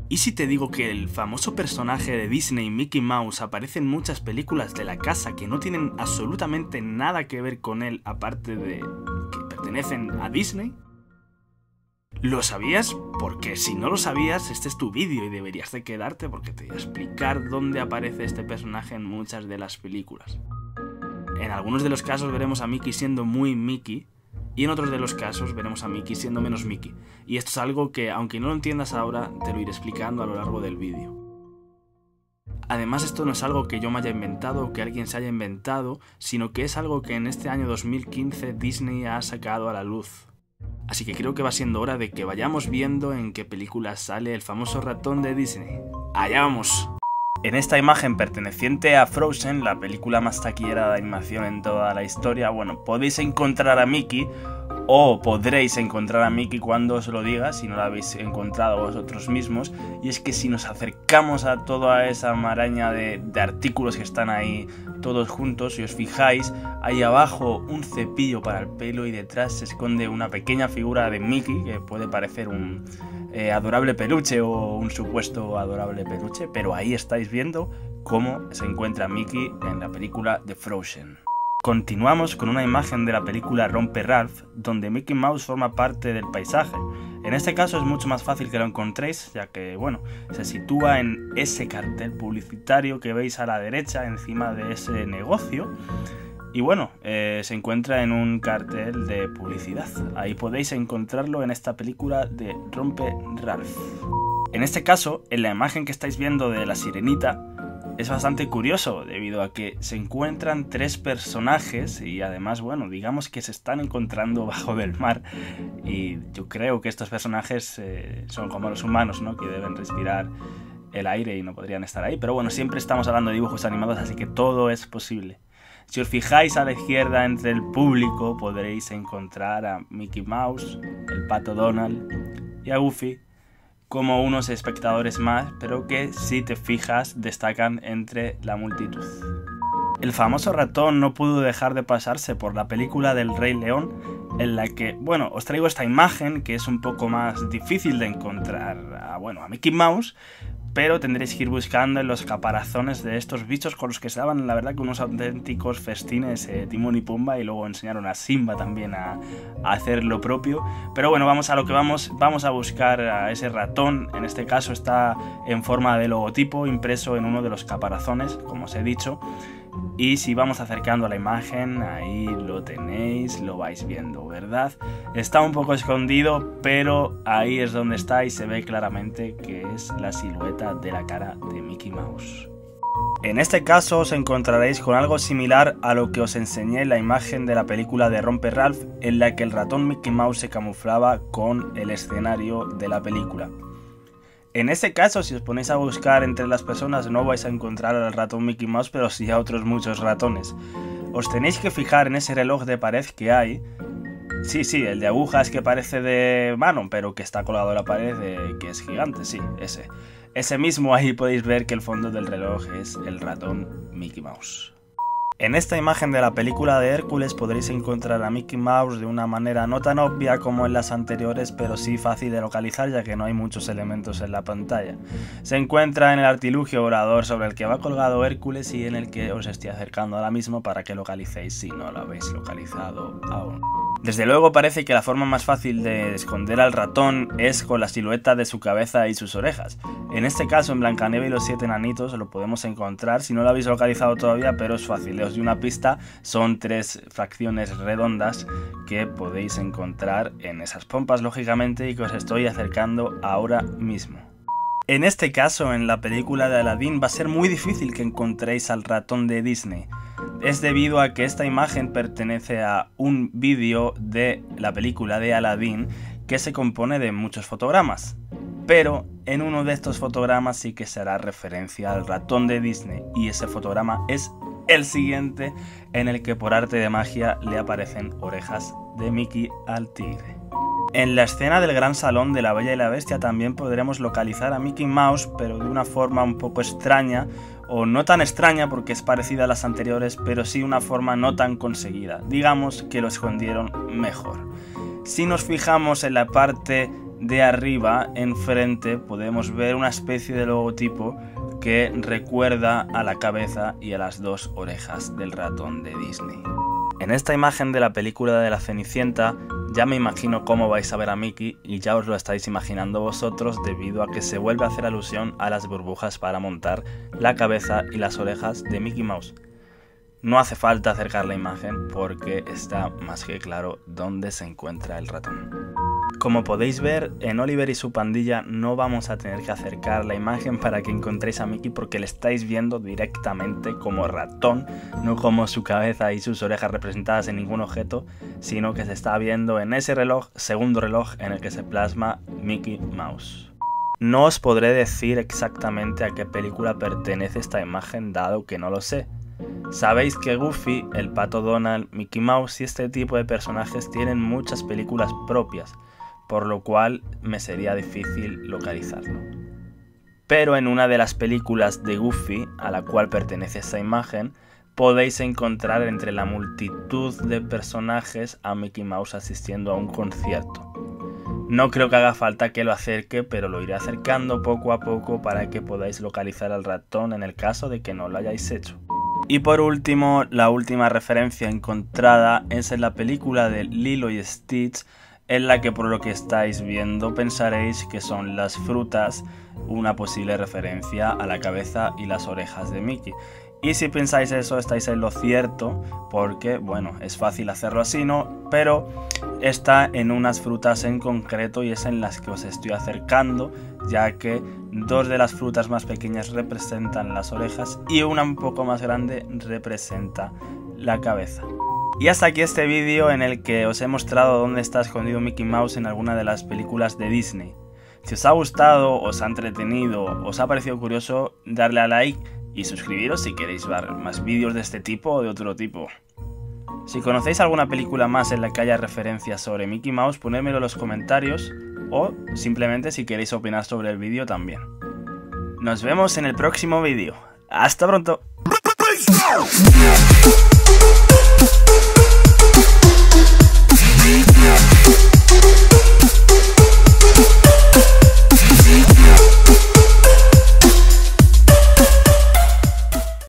¿Y si te digo que el famoso personaje de Disney, Mickey Mouse, aparece en muchas películas de la casa que no tienen absolutamente nada que ver con él, aparte de que pertenecen a Disney? ¿Lo sabías? Porque si no lo sabías, este es tu vídeo y deberías de quedarte porque te voy a explicar dónde aparece este personaje en muchas de las películas. En algunos de los casos veremos a Mickey siendo muy Mickey, y en otros de los casos veremos a Mickey siendo menos Mickey. Y esto es algo que, aunque no lo entiendas ahora, te lo iré explicando a lo largo del vídeo. Además, esto no es algo que yo me haya inventado o que alguien se haya inventado, sino que es algo que en este año 2015 Disney ha sacado a la luz. Así que creo que va siendo hora de que vayamos viendo en qué películas sale el famoso ratón de Disney. ¡Allá vamos! En esta imagen perteneciente a Frozen, la película más taquillera de animación en toda la historia, bueno, podéis encontrar a Mickey, o podréis encontrar a Mickey cuando os lo diga, si no lo habéis encontrado vosotros mismos. Y es que si nos acercamos a toda esa maraña de artículos que están ahí todos juntos, si os fijáis, hay abajo un cepillo para el pelo y detrás se esconde una pequeña figura de Mickey, que puede parecer un adorable peluche o un supuesto adorable peluche, pero ahí estáis viendo cómo se encuentra Mickey en la película de Frozen. Continuamos con una imagen de la película Rompe Ralph, donde Mickey Mouse forma parte del paisaje. En este caso es mucho más fácil que lo encontréis, ya que, bueno, se sitúa en ese cartel publicitario que veis a la derecha, encima de ese negocio. Y bueno, se encuentra en un cartel de publicidad. Ahí podéis encontrarlo en esta película de Rompe Ralph. En este caso, en la imagen que estáis viendo de la sirenita, es bastante curioso debido a que se encuentran tres personajes y además, bueno, digamos que se están encontrando bajo del mar, y yo creo que estos personajes son como los humanos, ¿no? Que deben respirar el aire y no podrían estar ahí, pero bueno, siempre estamos hablando de dibujos animados, así que todo es posible. Si os fijáis a la izquierda entre el público podréis encontrar a Mickey Mouse, el Pato Donald y a Goofy como unos espectadores más, pero que si te fijas destacan entre la multitud. El famoso ratón no pudo dejar de pasarse por la película del Rey León, en la que, bueno, os traigo esta imagen que es un poco más difícil de encontrar a Mickey Mouse, pero tendréis que ir buscando en los caparazones de estos bichos con los que se daban, la verdad, que unos auténticos festines Timón y Pumba, y luego enseñaron a Simba también a hacer lo propio. Pero bueno, vamos a lo que vamos a buscar a ese ratón. En este caso está en forma de logotipo impreso en uno de los caparazones, como os he dicho. Y si vamos acercando a la imagen, ahí lo tenéis, lo vais viendo, ¿verdad? Está un poco escondido, pero ahí es donde está y se ve claramente que es la silueta de la cara de Mickey Mouse. En este caso os encontraréis con algo similar a lo que os enseñé en la imagen de la película de Rompe Ralph, en la que el ratón Mickey Mouse se camuflaba con el escenario de la película. En este caso, si os ponéis a buscar entre las personas, no vais a encontrar al ratón Mickey Mouse, pero sí a otros muchos ratones. Os tenéis que fijar en ese reloj de pared que hay. Sí, el de agujas que parece de mano, pero que está colgado en la pared, que es gigante, sí, ese. Ese mismo, ahí podéis ver que el fondo del reloj es el ratón Mickey Mouse. En esta imagen de la película de Hércules podréis encontrar a Mickey Mouse de una manera no tan obvia como en las anteriores, pero sí fácil de localizar, ya que no hay muchos elementos en la pantalla. Se encuentra en el artilugio volador sobre el que va colgado Hércules y en el que os estoy acercando ahora mismo para que localicéis si no lo habéis localizado aún. Desde luego parece que la forma más fácil de esconder al ratón es con la silueta de su cabeza y sus orejas. En este caso, en Blancanieves y los 7 enanitos lo podemos encontrar, si no lo habéis localizado todavía, pero es fácil. Os doy una pista, son 3 fracciones redondas que podéis encontrar en esas pompas, lógicamente, y que os estoy acercando ahora mismo. En este caso, en la película de Aladdin, va a ser muy difícil que encontréis al ratón de Disney. Es debido a que esta imagen pertenece a un vídeo de la película de Aladdin que se compone de muchos fotogramas. Pero en uno de estos fotogramas sí que se hará referencia al ratón de Disney, y ese fotograma es el siguiente, en el que por arte de magia le aparecen orejas de Mickey al tigre. En la escena del gran salón de La Bella y la Bestia también podremos localizar a Mickey Mouse, pero de una forma un poco extraña, o no tan extraña porque es parecida a las anteriores, pero sí una forma no tan conseguida. Digamos que lo escondieron mejor. Si nos fijamos en la parte de arriba, enfrente, podemos ver una especie de logotipo que recuerda a la cabeza y a las dos orejas del ratón de Disney. En esta imagen de la película de la Cenicienta ya me imagino cómo vais a ver a Mickey y ya os lo estáis imaginando vosotros debido a que se vuelve a hacer alusión a las burbujas para montar la cabeza y las orejas de Mickey Mouse. No hace falta acercar la imagen porque está más que claro dónde se encuentra el ratón. Como podéis ver, en Oliver y su pandilla no vamos a tener que acercar la imagen para que encontréis a Mickey porque le estáis viendo directamente como ratón, no como su cabeza y sus orejas representadas en ningún objeto, sino que se está viendo en ese reloj, segundo reloj en el que se plasma Mickey Mouse. No os podré decir exactamente a qué película pertenece esta imagen dado que no lo sé. Sabéis que Goofy, el Pato Donald, Mickey Mouse y este tipo de personajes tienen muchas películas propias, por lo cual me sería difícil localizarlo. Pero en una de las películas de Goofy, a la cual pertenece esta imagen, podéis encontrar entre la multitud de personajes a Mickey Mouse asistiendo a un concierto. No creo que haga falta que lo acerque, pero lo iré acercando poco a poco para que podáis localizar al ratón en el caso de que no lo hayáis hecho. Y por último, la última referencia encontrada es en la película de Lilo y Stitch, en la que por lo que estáis viendo pensaréis que son las frutas una posible referencia a la cabeza y las orejas de Mickey. Y si pensáis eso estáis en lo cierto porque, bueno, es fácil hacerlo así, ¿no? Pero está en unas frutas en concreto y es en las que os estoy acercando, ya que dos de las frutas más pequeñas representan las orejas y una un poco más grande representa la cabeza. Y hasta aquí este vídeo en el que os he mostrado dónde está escondido Mickey Mouse en alguna de las películas de Disney. Si os ha gustado, os ha entretenido, os ha parecido curioso, darle a like y suscribiros si queréis ver más vídeos de este tipo o de otro tipo. Si conocéis alguna película más en la que haya referencias sobre Mickey Mouse, ponedmelo en los comentarios o simplemente si queréis opinar sobre el vídeo también. Nos vemos en el próximo vídeo. ¡Hasta pronto!